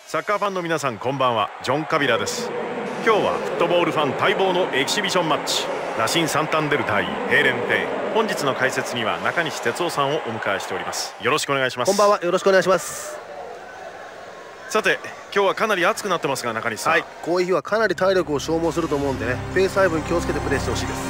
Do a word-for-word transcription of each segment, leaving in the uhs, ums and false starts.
サッカーファンの皆さん、こんばんは。ジョン・カビラです。今日はフットボールファン待望のエキシビションマッチ、ラシン・サンタンデル対ヘーレン・ペイ。本日の解説には中西哲夫さんをお迎えしております。よろしくお願いします。 こんばんは。よろしくお願いします。 さて、今日はかなり暑くなってますが、中西さん、 はい、こういう日はかなり体力を消耗すると思うんでね、ペース配分気をつけてプレーしてほしいです。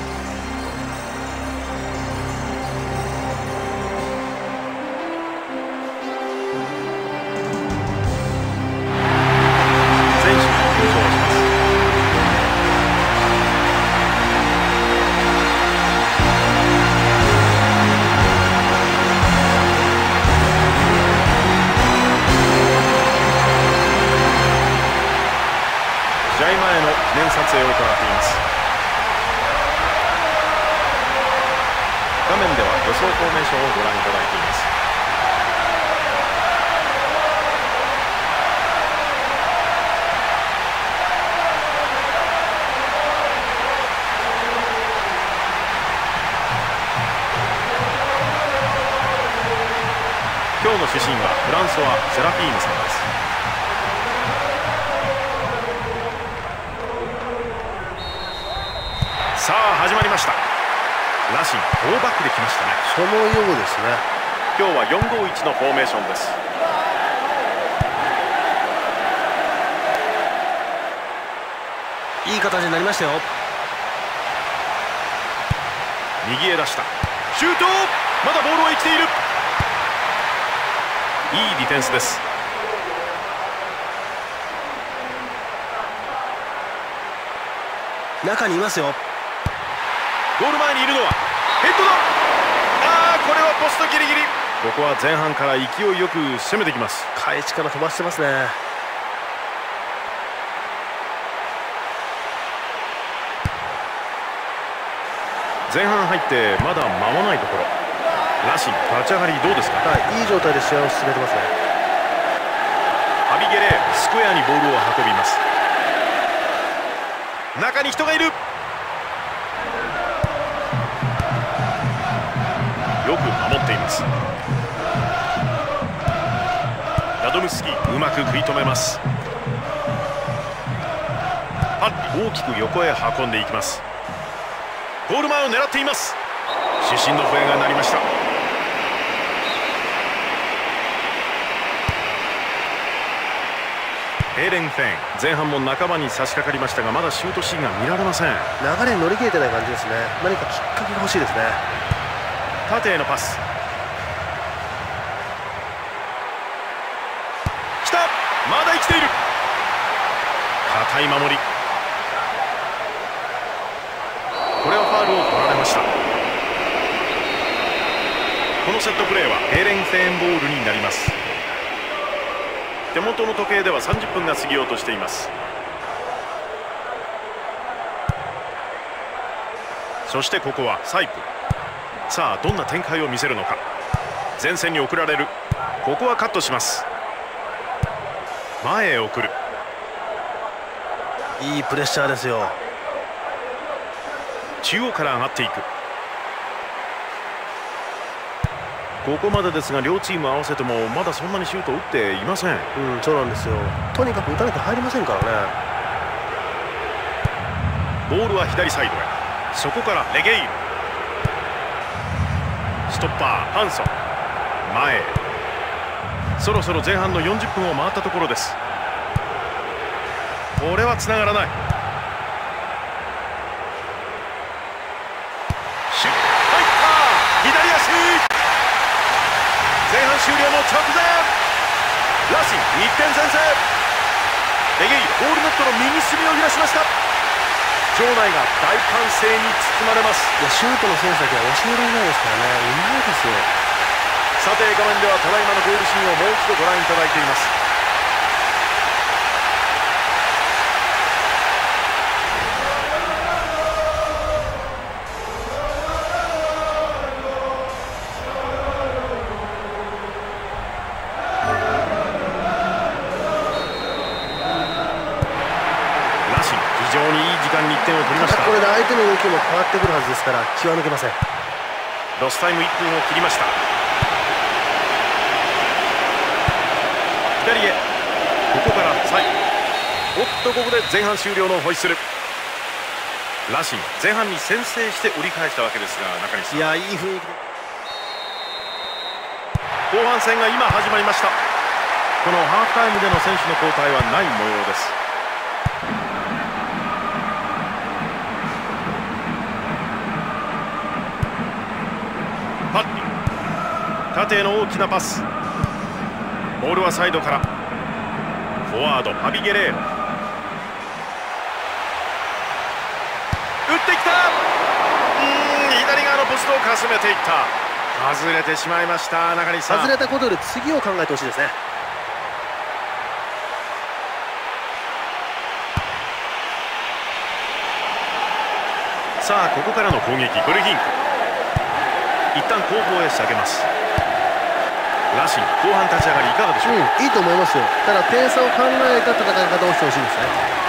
記念撮影を行っています。画面では予想フォーメーションをご覧いただいています。今日の主審はフランソワ・セラフィーヌさんです。さあ始まりました。ラシンフォーバックできましたね。 そのようですね。 今日はよんごいちのフォーメーションです。 いい形になりましたよ。 右へ出したシュート、まだボールは生きている。いいディフェンスです。 中にいますよ。 ゴール前にいるのはヘッドだ。あー、これはポストギリギリ。ここは前半から勢いよく攻めてきます。 開始から飛ばしてますね。 前半入ってまだ間もないところ。ラシン立ち上がりどうですか。 はい、いい状態で試合を進めてますね。 ハビゲレースクエアにボールを運びます。中に人がいる。よく守っています。ラドムスキーうまく食い止めます。パッリ大きく横へ運んでいきます。ゴール前を狙っています。主審の笛が鳴りました。ヘーレン・フェン、前半も半ばに差し掛かりましたが、まだシュートシーンが見られません。 流れに乗り切れてない感じですね。何かきっかけが欲しいですね。 縦へのパス来た。まだ生きている。堅い守り。これはファウルを取られました。このセットプレーはヘーレン・フェーンボールになります。手元の時計ではさんじゅっぷんが過ぎようとしています。そしてここはサイプ。さあどんな展開を見せるのか。前線に送られる。ここはカットします。前へ送る。 いいプレッシャーですよ。 中央から上がっていく。ここまでですが両チーム合わせてもまだそんなにシュートを打っていません。 うん、そうなんですよ。とにかく打たなきゃ入りませんからね。 ボールは左サイドへ。そこからレゲイル。ストッパーハンソン前へ。そろそろ前半のよんじゅっぷんを回ったところです。これはつながらない。シュッ、入った。左足。前半終了の直前、ラシンいってん先制。レゲイルゴールネットの右隅を揺らしました。場内が大歓声に包まれます。 いや、シュートの選手だけは教えられないですからね。うまいですよ。 さて画面ではただいまのゴールシーンをもう一度ご覧いただいています。非常にいい時間にいってんを取りました。 これで相手の動きも変わってくるはずですから気は抜けません。 ロスタイムいっぷんを切りました。左へこからサイド。おっと、ここで前半終了のホイッスル。ラシン前半に先制して折り返したわけですが、中西さん、 いやいい雰囲気で後半戦が今始まりました。このハーフタイムでの選手の交代はない模様です。パッリ縦への大きなパス。ボールはサイドから。フォワードアビゲレーロ、打ってきた。うーん、左側のポストをかすめていった。外れてしまいました。中西さん、 外れたことより次を考えてほしいですね。 さあここからの攻撃。ブルヒンク一旦後方へ下げます。ラシン後半立ち上がりいかがでしょう。 うん、いいと思いますよ。ただ点差を考えた戦い方をしてほしいですね。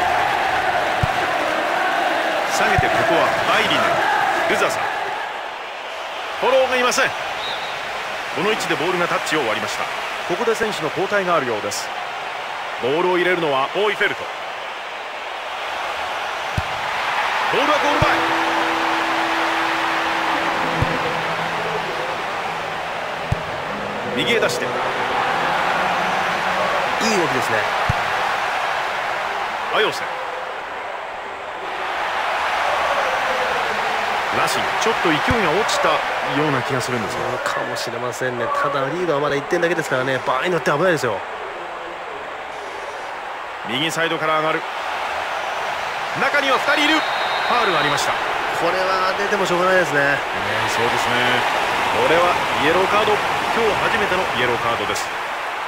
下げて、ここはバイリネン、ルザさん、フォローがいません。この位置でボールがタッチを割りました。ここで選手の交代があるようです。ボールを入れるのはボーイフェルト。ボールはゴール前。右へ出して、 いい動きですね。 アヨセ、ラシンちょっと勢いが落ちたような気がするんですが、 かもしれませんね。ただリードはまだいってんだけですからね、場合によって危ないですよ。 右サイドから上がる。中にはふたりいる。ファウルがありました。 これは出てもしょうがないですね。 ね、そうですね。これはイエローカード。今日初めてのイエローカードです。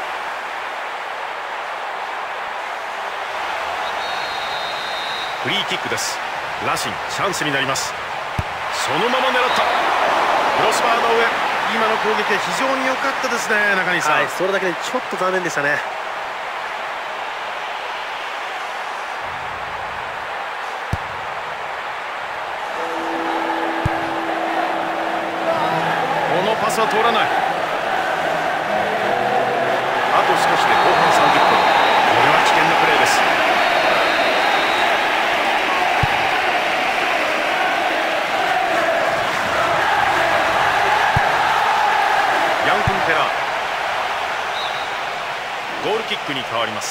フリーキックです。ラシンチャンスになります。そのまま狙った。クロスバーの上。今の攻撃は非常に良かったですね、中西さん。 はい、それだけでちょっと残念でしたね。 このパスは通らない。あと少しで後半さんじゅっぷん。これは危険なプレーです。ヤンフンテラー、ゴールキックに変わります。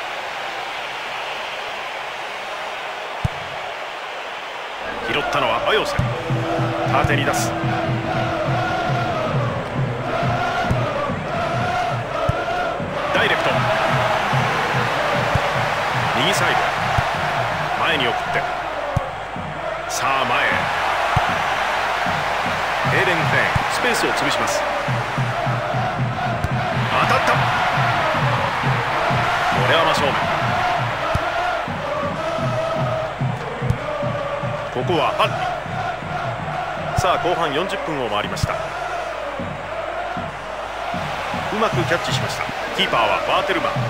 拾ったのはアヨセ。縦に出す。ダイレクト、右サイド前に送って、さあ前へ。ヘーレン・フェーンスペースを潰します。当たった。これは真正面。ここはハッリー。さあ後半よんじゅっぷんを回りました。うまくキャッチしました。キーパーはバーテルマン。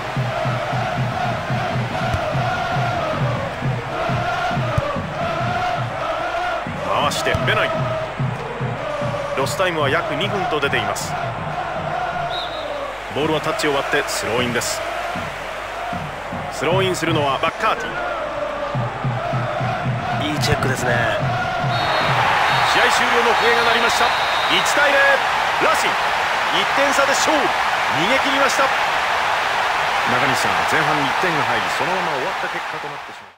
回してベナイ。ロスタイムは約にふんと出ています。ボールはタッチを割ってスローインです。スローインするのはバッカーティ。 いいチェックですね。 試合終了の笛が鳴りました。いちたいゼロ、ラシンいってん差で勝利。逃げ切りました。中西さん、前半にいってんが入り、そのまま終わった結果となってしまいました。